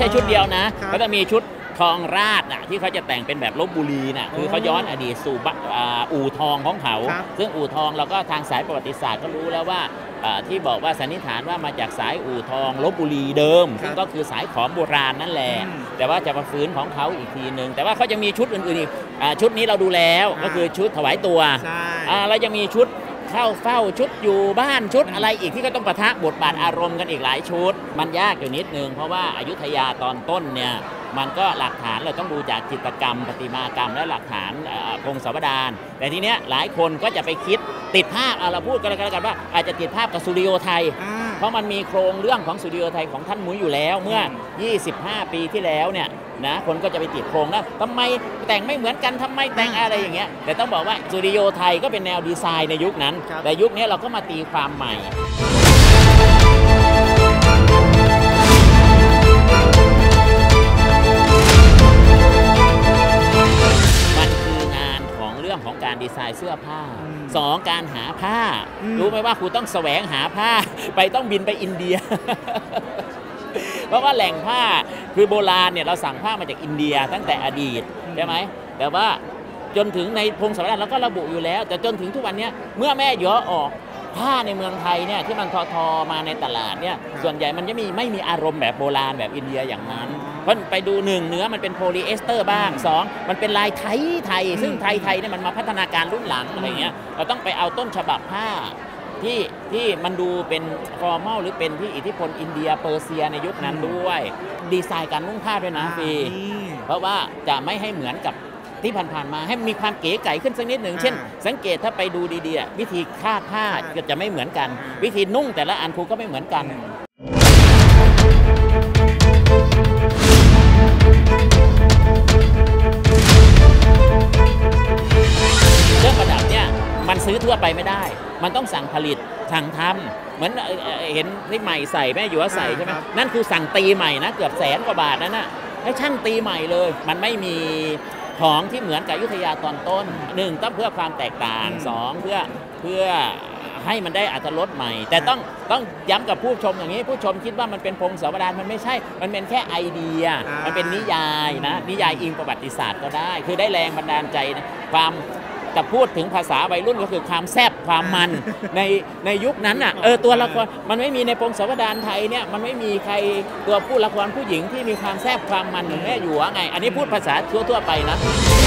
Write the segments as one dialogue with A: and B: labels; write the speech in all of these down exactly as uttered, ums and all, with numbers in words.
A: ช่ชุดเดียวนะก็จะมีชุดทองราชน่ะที่เขาจะแต่งเป็นแบบลพบุรีน่ะคือเขาย้อนอดีตสู่อู่ทองของเขาซึ่งอู่ทองเราก็ทางสายประวัติศาสตร์ก็รู้แล้วว่าที่บอกว่าสันนิษฐานว่ามาจากสายอู่ทองลพบุรีเดิมซึ่งก็คือสายขอมโบราณนั่นแหละแต่ว่าจะมาฟื้นของเขาอีกทีหนึ่งแต่ว่าเขาจะมีชุดอื่นๆอีกชุดนี้เราดูแล้วก็คือชุดถวายตัวแล้วยังมีชุดเข้าเฝ้าชุดอยู่บ้านชุดอะไรอีกที่ก็ต้องปะทะบทบาทอารมณ์กันอีกหลายชุดมันยากอยู่นิดนึงเพราะว่าอยุธยาตอนต้นเนี่ยมันก็หลักฐานเราต้องดูจากจิตรกรรมประติมากรรมและหลักฐานพงศาวดารแต่ทีเนี้ยหลายคนก็จะไปคิดติดภาพเราพูดกันแล้วกันว่าอาจจะติดภาพกับสุริโยไทยเพราะมันมีโครงเรื่องของสุริโยไทยของท่านมุ้ยอยู่แล้วเมื่อยี่สิบห้าปีที่แล้วเนี่ยนะคนก็จะไปติดโครงแล้วทำไมแต่งไม่เหมือนกันทำไมแต่งอะไรอย่างเงี้ยแต่ต้องบอกว่าสุริโยไทยก็เป็นแนวดีไซน์ในยุคนั้นแต่ยุคนี้เราก็มาตีความใหม่ของการดีไซน์เสื้อผ้าสองการหาผ้ารู้ไหมว่าครูต้องแสวงหาผ้าไปต้องบินไปอินเดีย เพราะว่าแหล่งผ้าคือโบราณเนี่ยเราสั่งผ้ามาจากอินเดียตั้งแต่อดีตใช่ไหมแต่ว่าจนถึงในพงศาวดารเราก็ระบุอยู่แล้วแต่จนถึงทุกวันนี้เมื่อแม่ย้อออกผ้าในเมืองไทยเนี่ยที่มันทอทอมาในตลาดเนี่ยส่วนใหญ่มันจะมีไม่มีอารมณ์แบบโบราณแบบอินเดียอย่างนั้นเพราะไปดูหนึ่งเนื้อมันเป็นโพลีเอสเตอร์บ้างสองมันเป็นลายไทยไทยซึ่งไทยไทยเนี่ยมันมาพัฒนาการรุ่นหลังอะไรเงี้ยเราต้องไปเอาต้นฉบับผ้าที่ที่มันดูเป็นฟอร์มัลหรือเป็นที่อิทธิพลอินเดียเปอร์เซียในยุคนั้นด้วยดีไซน์การนุ่งผ้าด้วยนะฟีเพราะว่าจะไม่ให้เหมือนกับที่ผ่านๆมาให้มีความเก๋ไก๋ขึ้นสักนิดหนึ่งเช่นสังเกตถ้าไปดูดีๆวิธีคาดผ้าก็จะไม่เหมือนกันวิธีนุ่งแต่ละอันครูก็ไม่เหมือนกันเครื่องประดับเนี่ยมันซื้อทั่วไปไม่ได้มันต้องสั่งผลิตสั่งทำเหมือนเห็นที่ใหม่ใส่แม่อยู่ว่าใส่ใช่ไหมนั่นคือสั่งตีใหม่นะเกือบแสนกว่าบาทนั่นนะให้ช่างตีใหม่เลยมันไม่มีของที่เหมือนกับอยุธยาตอนต้นหนึ่งต้องเพื่อความแตกต่างสองเพื่อเพื่อให้มันได้อรรถรสใหม่แต่ต้องต้องย้ำกับผู้ชมอย่างนี้ผู้ชมคิดว่ามันเป็นพงศาวดารมันไม่ใช่มันเป็นแค่ไอเดียมันเป็นนิยายนะนิยายอิงประวัติศาสตร์ก็ได้คือได้แรงบันดาลใจความแต่พูดถึงภาษาวัยรุ่นก็คือความแซ่บความมันในในยุคนั้นอ่ะเออตัวละครมันไม่มีในพงศาวดารไทยเนี่ยมันไม่มีใครตัวผู้ละครผู้หญิงที่มีความแซ่บความมันเหมือนแม่หยวไงอันนี้พูดภาษาทั่วๆไปนะ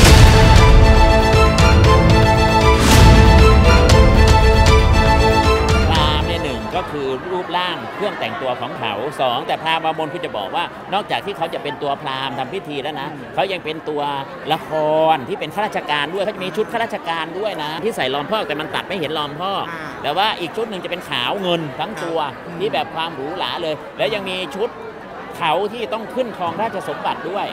A: พราหมณ์เนี่ยหนึ่งก็คือรูปร่างเครื่องแต่งตัวของเขาสองแต่พราหมณ์บางคนคุณจะบอกว่านอกจากที่เขาจะเป็นตัวพราหมณ์ทำพิธีแล้วนะเขายังเป็นตัวละครที่เป็นข้าราชการด้วยเขาจะมีชุดข้าราชการด้วยนะที่ใส่ล้อมพอกแต่มันตัดไม่เห็นล้อมพอกแต่ว่าอีกชุดหนึ่งจะเป็นขาวเงินทั้งตัวที่แบบความหรูหราเลยแล้วยังมีชุดเขาที่ต้องขึ้นครองราชสมบัติด้วย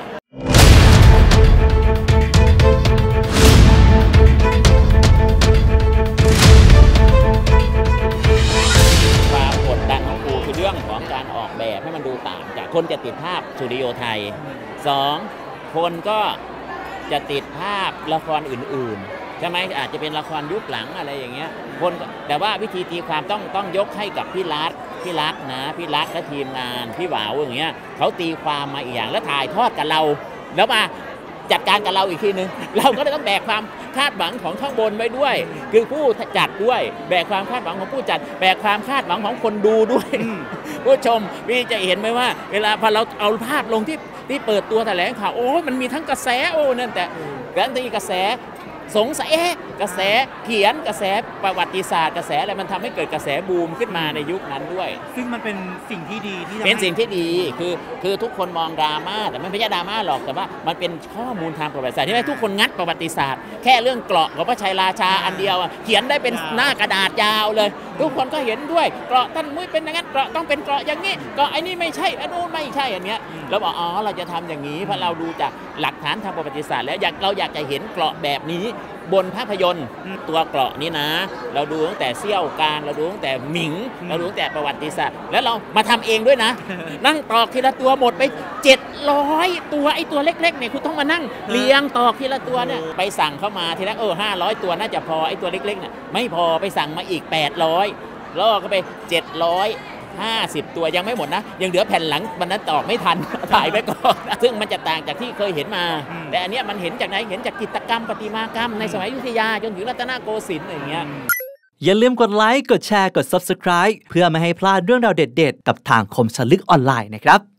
A: ความกดดันของครูคือเรื่องของการออกแบบให้มันดูต่างจากคนจะติดภาพสุริโยไทยสองคนก็จะติดภาพละครอื่นๆใช่ไหมอาจจะเป็นละครยุคหลังอะไรอย่างเงี้ยคนแต่ว่าวิธีตีความต้องต้องยกให้กับพี่รัฐพี่รัฐนะพี่รัฐและทีมงานพี่หวาวอย่างเงี้ยเขาตีความมาอีกอย่างแล้วถ่ายทอดกับเราแล้วมาจัดการกับเราอีกทีนึงเราก็เลยต้องแบกความคาดหวังของข้างบนไว้ด้วยคือผู้จัดด้วยแบกความคาดหวังของผู้จัดแบกความคาดหวังของคนดูด้วยผู้ชมพี่จะเห็นไหมว่าเวลาพอเราเอาภาพลงที่ที่เปิดตัวแถลงข่าวโอ้มันมีทั้งกระแสโอ้นั่นแต่แล้วที่กระแสสงสัยเอ๊ะกระแสเขียนกระแสประวัติศาสตร์กระแสอะไรมันทำให้เกิดกระแสบูมขึ้นมาในยุคนั้นด้วย
B: ซึ่งมันเป็นสิ่งที่ดีที่
A: เป็นสิ่งที่ดีคือคือทุกคนมองดราม่าแต่ไม่ใช่ดราม่าหรอกแต่ว่ามันเป็นข้อมูลทางประวัติศาสตร์ที่ให้ทุกคนงัดประวัติศาสตร์แค่เรื่องเกราะของพระชัยราชาอันเดียวเขียนได้เป็นหน้ากระดาษยาวเลยทุกคนก็เห็นด้วยเกราะท่านมุ้ยเป็นอย่างนั้นเกราะต้องเป็นเกราะอย่างนี้เกราะไอ้นี่ไม่ใช่อันนู้นไม่ใช่อันเนี้ยเราบอกอ๋อเราจะทำอย่างนี้เพราะเราดูจากหลักฐานทางประวัติศาสตร์แล้วอยากเราอยากจะเห็นเกราะแบบนี้บนภาพยนตร์ตัวเกราะนี้นะเราดูตั้งแต่เซี่ยวการเราดูตั้งแต่หมิงเราดูตั้งแต่ประวัติศาสตร์แล้วเรามาทำเองด้วยนะนั่งตอกทีละตัวหมดไปเจ็ดร้อยตัวไอ้ตัวเล็กๆเนี่ยคุณต้องมานั่งเรียงตอกทีละตัวเนี่ยไปสั่งเข้ามาทีแรกเออห้าร้อยตัวน่าจะพอไอ้ตัวเล็กๆเนี่ยไม่พอไปสั่งมาอีกแปดร้อยล่อก็ไปเจ็ดร้อยห้าสิบตัวยังไม่หมดนะยังเหลือแผ่นหลังวันนั้นตอกไม่ทัน ถ่ายไปก่อนซึ่งมันจะต่างจากที่เคยเห็นมาแต่อันเนี้ยมันเห็นจากไหนเห็นจากจิตรกรรมประติมากรรมในสมัยอยุธยาจนถึงรัตนโกสินทร์อย่างเงี้ย
C: อย่าลืมกดไลค์กดแชร์กด ซับสไครบ์ เพื่อไม่ให้พลาดเรื่องราวเด็ดๆกับทางคมสนลึกออนไลน์นะครับ